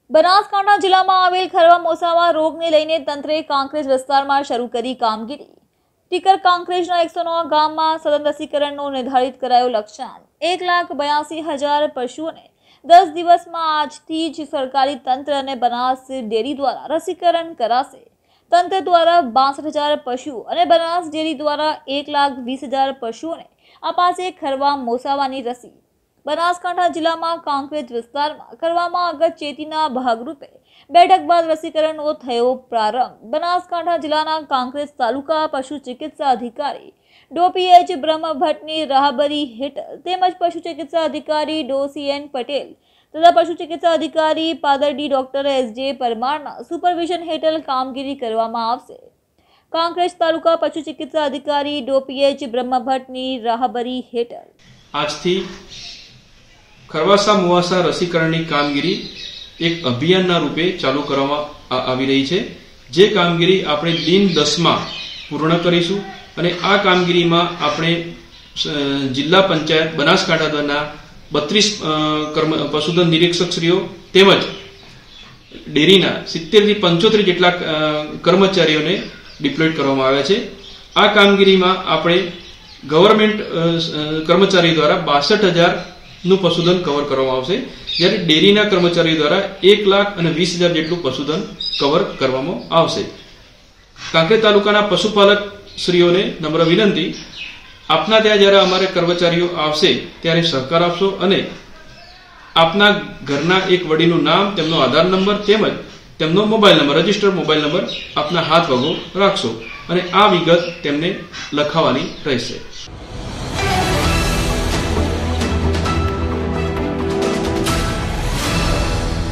બનાસકાંઠા જિલ્લામાં આવેલ ખરવા મોસામાં રોગને લઈને તંત્રે કાંકરેજ વિસ્તારમાં શરૂ કરી કામગીરી। ટીકર કાંકરેજના 109 ગામમાં સઘન રસીકરણનો નિર્ધારિત કરાયો લક્ષ્યાંક। 1,82,000 પશુઓને 10 દિવસમાં આજથી જ સરકારી તંત્ર અને બનાસ ડેરી દ્વારા રસીકરણ કરાશે। તંત્ર દ્વારા 62,000 પશુઓ અને બનાસ ડેરી દ્વારા 1,20,000 પશુઓને અપાશે ખરવા મોસાવાની રસી। બનાસકાંઠા જિલ્લામાં કાંકરેજ વિસ્તારમાં કરવામાં અગત્યના ભાગરૂપે બેઠક બાદ રસીકરણનો થયો પ્રારંભ। બનાસકાંઠા જિલ્લાના કાંકરેજ તાલુકા પશુ ચિકિત્સા અધિકારી ડો પીએચ બ્રહ્મભટ્ટની રાહબરી હેઠળ તેમજ પશુ ચિકિત્સા અધિકારી ડો સીએન પટેલ તથા પશુ ચિકિત્સા અધિકારી પાદરડી ડોક્ટર એસજે પરમારના સુપરવિઝન હેઠળ કામગીરી કરવામાં આવશે। કાંકરેજ તાલુકા પશુ ચિકિત્સા અધિકારી ડો પીએચ બ્રહ્મભટ્ટની રાહબરી હેઠળ આજથી ખરવાસા મુવાસા રસીકરણની કામગીરી એક અભિયાનના રૂપે ચાલુ કરવામાં આવી રહી છે, જે કામગીરી આપણે દિન 10માં પૂર્ણ કરીશું અને આ કામગીરીમાં આપણે જિલ્લા પંચાયત બનાસકાંઠા દ્વારા 32 પશુધન નિરીક્ષકશ્રીઓ તેમજ ડેરીના 70 થી 75 જેટલા કર્મચારીઓને ડિપ્લોય કરવામાં આવ્યા છે। આ કામગીરીમાં આપણે ગવર્મેન્ટ કર્મચારી દ્વારા 62,000 નું પશુધન કવર કરવામાં આવશે, જ્યારે ડેરીના કર્મચારીઓ દ્વારા 1,20,000 જેટલું પશુધન કવર કરવામાં આવશે। કાંકરેજ તાલુકાના પશુપાલક શ્રીઓને નમ્ર વિનંતી, આપના ત્યાં જ્યારે અમારે કર્મચારીઓ આવશે ત્યારે સહકાર આપશો અને આપના ઘરના એક વડીનું નામ, તેમનો આધાર નંબર તેમજ તેમનો mobile number, registered mobile number આપના હાથ વગો રાખશો અને આ વિગત તેમને લખાવવાની રહેશે।